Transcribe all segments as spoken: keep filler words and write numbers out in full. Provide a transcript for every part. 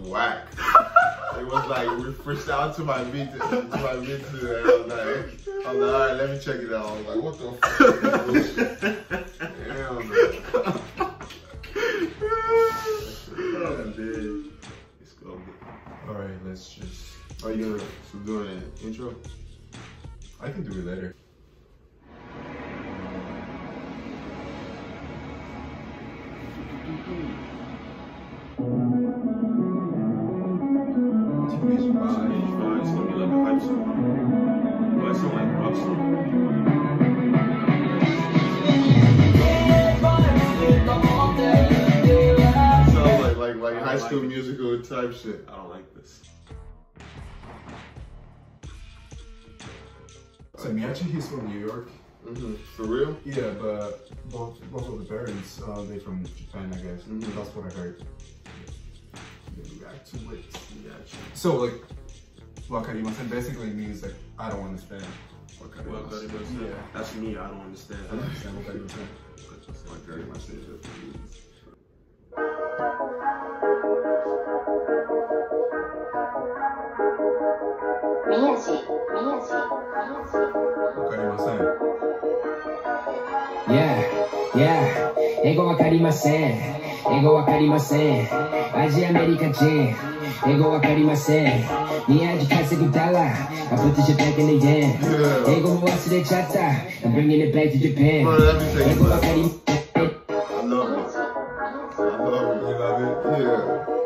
whack. It was like we freestyle to my beat, to my beat, and I was like, I was like, all right, let me check it out. I was like, what the fuck? Damn, man. Oh, dude. Let's go. All right, let's just. Are you gonna so doing an intro? I can do it later. Teenage Five, it's gonna be like a hype song. But it's not like a rock song. Sounds like like like High School Musical type shit. I don't like this. So Miyachi, he's from New York. Mm-hmm. For real? Yeah, but both both of the parents, uh, they from Japan, I guess. Mm-hmm. That's what I heard. Let me react to it. Gotcha. So like, wakarimasen basically means like I don't understand. Well, Wakarimasen. yeah. Yeah. That's me, I don't understand. I don't understand wakarimasen. Wakarimasen is just Wakarimasen. Yeah, yeah, 英語わかりません。英語わかりません。アジアアメリカ人。英語わかりません。宮地稼ぐダラ。I put this shit back in the yen. 英語も忘れちゃった。I'm bringing it back to Japan. 英語わかりません。 I love it. I love it. You love it? Yeah.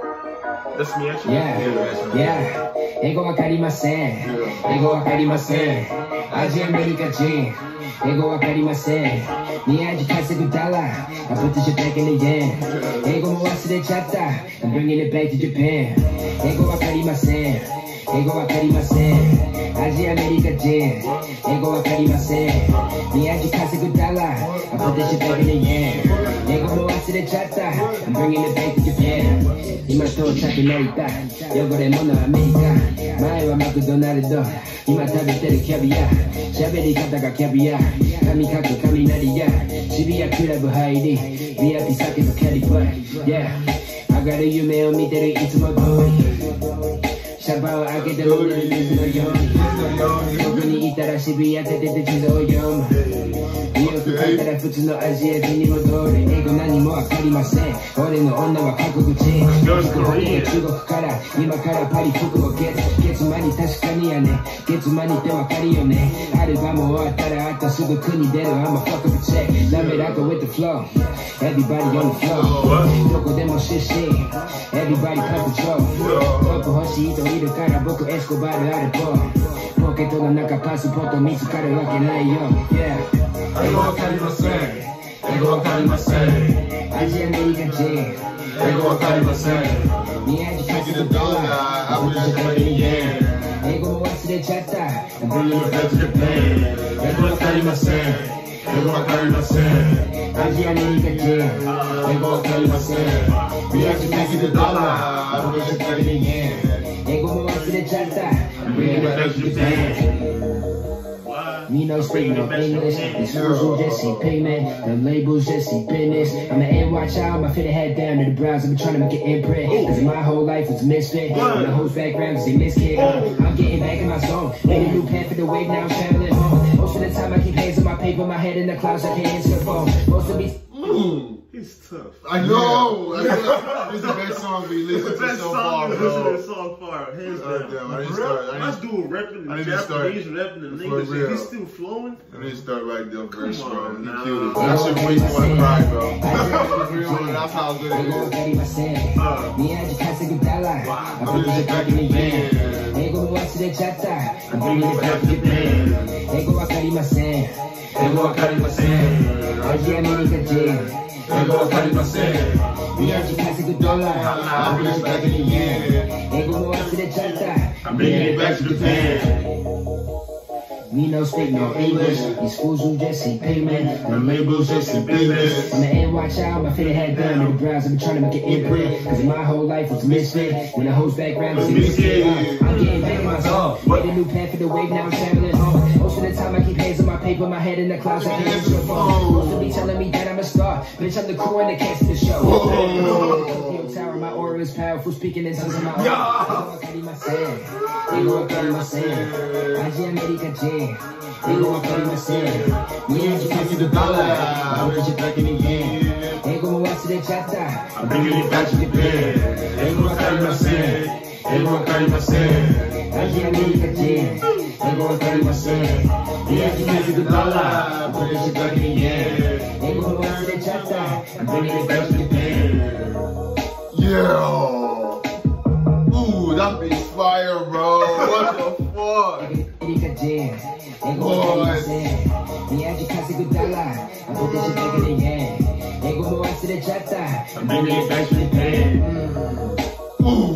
That's me actually. Yeah, yeah. 英語わかりません。英語わかりません。アジアアメリカ人。英語わかりません。宮地稼ぐダラ。I put this shit back in the yen. 英語も忘れちゃった。I'm bringing it back to Japan. 英語わかりません。英語わかりません。アジアアメリカ人。英語わかりません。宮地稼ぐダラ。I put this shit back in the yen. 英語も忘れちゃった。I'm bringing it back to Japan. 今到着成田。汚れ物アメリカ。前はマクドナルド。今食べてるキャビア。喋り方がキャビア。髪かく雷や。渋谷クラブ入り。ブイアイピー 酒とキャリファイ。Yeah。上がる夢を見てるいつも通り。シャバを開けて戻る水のように。僕にいたら渋谷出てて地図を読む。ニューヨーク帰ったら普通のアジア人に戻る。英語何もわかりません。俺の女は韓国人。中国から今からパリ服をゲッツ。月間に確かにやね。月間にってわかるよね。アルバム終わったらあとすぐ国出る。I'm a fuck up a check. ラメラコ with the flow. Everybody on the floor. どこでも出身。Everybody control. 僕欲しい人いるから僕エスコバルアルポ。ポケットの中パスポート見つかるわけないよ。Yeah。英語わかりません。英語わかりません。アジアアメリカ人。英語わかりません。宮地稼ぐドラ。I put this back in the yen. 英語も忘れちゃった。I'm bringing it back to Japan. 英語わかりません。英語わかりません。アジアアメリカ人。英語わかりません。宮地稼ぐドラ。I put this back in the yen. 英語も忘れちゃった。I'm bringing it back to Japan. Me no speaking no English. The schools just see payment. The labels just see business. I'm an N Y child. My fit head down to the brows. I've been trying to make an imprint. Cause my whole life was a misfit. And the whole background is a miskid. I'm getting back in my zone. Made a new path for the wave. Now I'm traveling home. Most of the time I keep hands on my paper. My head in the clouds. I can't answer the phone. Most of these. Mm. He's tough. I know. Yeah. It's the best song we listened to so far, bro. This song far. Hands Uh, down. damn, I didn't start. I My didn't, dude rapping I in didn't start Japanese, rapping in for English. real. He's still flowing. I didn't start right there very Come strong. on He now. killed it. That shit makes me want to cry, bro. That's how good it is. 宮地稼ぐダラ。I put this back in the yen. 英語も忘れちゃった。I'm bringing it back to Japan. 英語わかりません。英語わかりません。アジアアメリカ人。英語わかりません。宮地稼ぐドラ。I put this back in the yen. 英語も忘れちゃった。 I'm bringing it back to Japan. We no speak no English. These fools who just see payment. The labels just in business. I'm an N Y child, my fitted head done. In the grounds, I've been trying to make an imprint. Cause my whole life was misfit. When the host background is misfit. I'm getting back in my song. Made a new plan for the wave, now I'm traveling home. Most of the time I keep hands on my paper, my head in the clouds, I can't answer the phone. Most of be telling me that I'm a star. Bitch, I'm the crew and the cast of the show. Tokyo Tower, my aura is powerful, speaking in tongues of my own. Ego wakarimasen. Aji America J. Ego wakarimasen. Niaji kasi the dollar. I wish it back in the game. Ego mo wasure chatta. I'm bringing it back to Japan. Ego wakarimasen. Ego wakarimasen. Aji America J. Ego wakarimasen. Niaji kasi the dollar. I wish it back in the game. Ego mo wasure chatta. I'm bringing it back to Japan. Yeah. Ooh, that beat's fire, bro. What the fuck? Boy. I'm bringing it back to Japan. Ooh.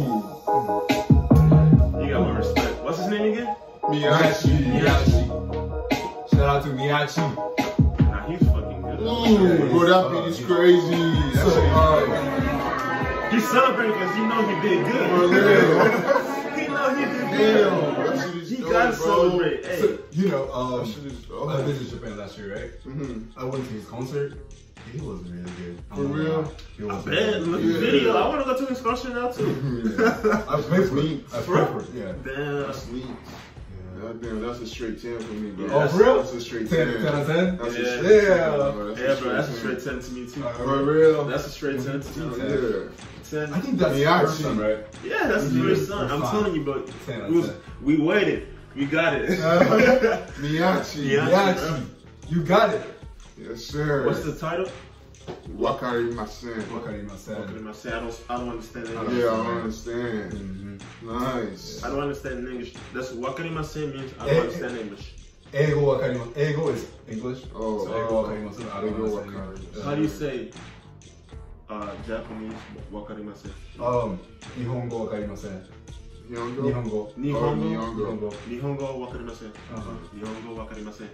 You got my respect. What's his name again? Miyachi. Miyachi. Shout out to Miyachi. Nah, he's fucking good. Ooh, bro, that beat is crazy. That's so hard. He's celebrating because he know he did good. For real. He know he did Damn, good. that shit is He dope, gotta bro. celebrate. Hey. So, you know, um, That shit is dope. I visited Japan last year, right? Mhm. I went to his concert. He was really good. For real? He was I really bet. good. Look at the video. I want to go to his concert now too. I paid for it. I paid for it, yeah. Damn. That's neat. Yeah, damn, that's a straight ten for me, bro. Oh, for real? That's a straight ten, ten. ten out of ten? That's a Yeah. straight Yeah. ten, bro. That's Yeah, bro, that's a ten. straight ten to me too. For real? That's a straight ten to me. Yeah. ten. I think that's the Miyachi. first time, right? Yeah, that's his Yeah, first son. I'm fine. telling you, bro. ten out We, of was, ten. we waited. We got it. Miyachi. Yeah. Miyachi. You got it. Yes, sir. What's the title? Wakarimasen. What can I even say? I don't, I don't, I don't understand Yeah, English. I understand. Mhm. Nice. I don't understand English. That's what wakarimasen means. I Eh, don't understand English. Ego wakarimasen. Ego is English. Oh, so ego oh. wakarimasen. I don't Ego understand wakarimasen. English. How do you say uh, Japanese wakarimasen? Um, Nihongo wakarimasen. Nihongo? Nihongo. Oh, Nihongo. Nihongo. Nihongo. Nihongo wakarimasen. Uh-huh. Nihongo wakarimasen.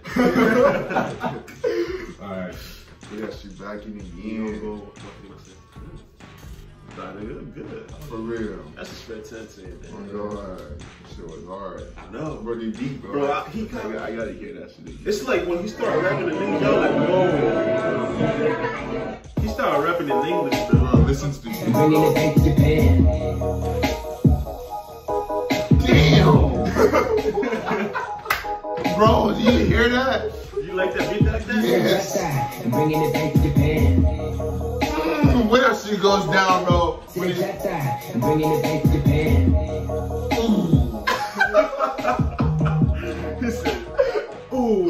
Alright. Yeah, she back in again. Nihongo wakarimasen. Nah, nigga, good. For real. That's a straight ten to it, Oh, man. God. Shit was hard. I know. Bro, they deep, bro. Bro, I, he I, kind got- of. I gotta hear that shit again. It's like when he started rapping in English, y'all like, whoa. He started rapping in English, bro. Bro, listen to this. I'm bringing it back to Japan. Damn! Bro, do you hear that? You like that beat like that? Yes. I'm bringing it back to Japan. Mm, when that shit goes down, bro. When it, I'm bringing it back to Japan. ooh. He said, ooh.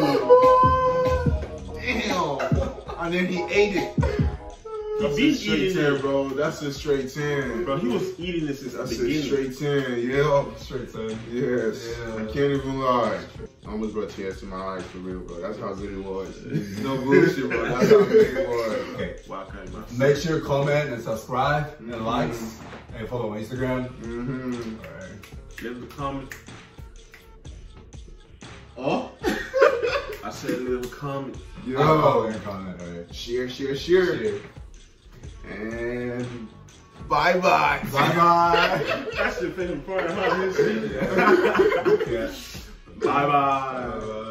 Damn. And then he ate it. That's a beat straight eating ten, it. bro. That's a straight ten. Bro, he was eating this since the That's a beginning. straight ten. Yeah. Straight ten. Yes. Yeah. I can't even lie. I almost brought tears to my eyes for real, bro. That's how good it was. No bullshit, bro. That's how good it was. Okay. Wow, kind of. Make sure to comment and subscribe and Mhm. likes and follow my Instagram. Mm-hmm. Alright. Leave a comment. Oh? I said leave a comment. Yo. I'll follow and comment, alright. Share, share, share. Share. And bye bye. Bye bye. That's the favorite part of how this shit. Yeah. Bye bye. Uh,